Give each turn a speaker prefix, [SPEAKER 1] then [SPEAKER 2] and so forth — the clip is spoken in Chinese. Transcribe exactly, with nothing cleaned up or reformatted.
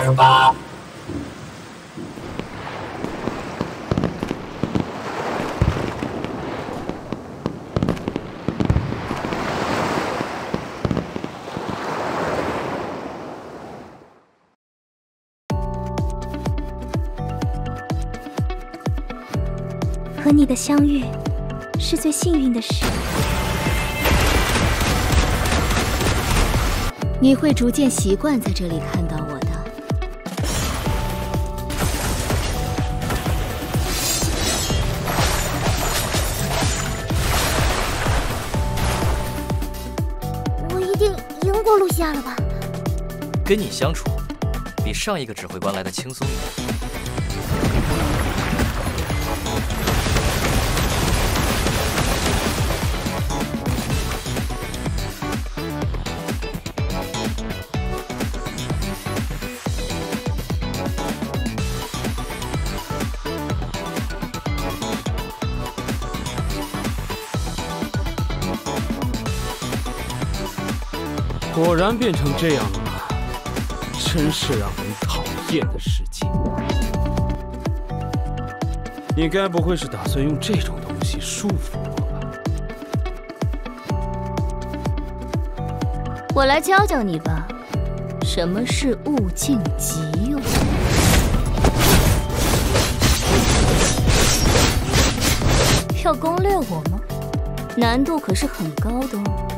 [SPEAKER 1] 油吧！
[SPEAKER 2] 和你的相遇是最幸运的事。你会逐渐习惯在这里看到我的。
[SPEAKER 3] 我一定赢过露西亚了吧？
[SPEAKER 4] 跟你相处，比上一个指挥官来的轻松一点。
[SPEAKER 5] 果然变成这样了吗？真是让人讨厌的世界。你该不会是打算用这种东西束缚我吧？
[SPEAKER 2] 我来教教你吧，什么是物尽其用。要攻略我吗？难度可是很高的哦。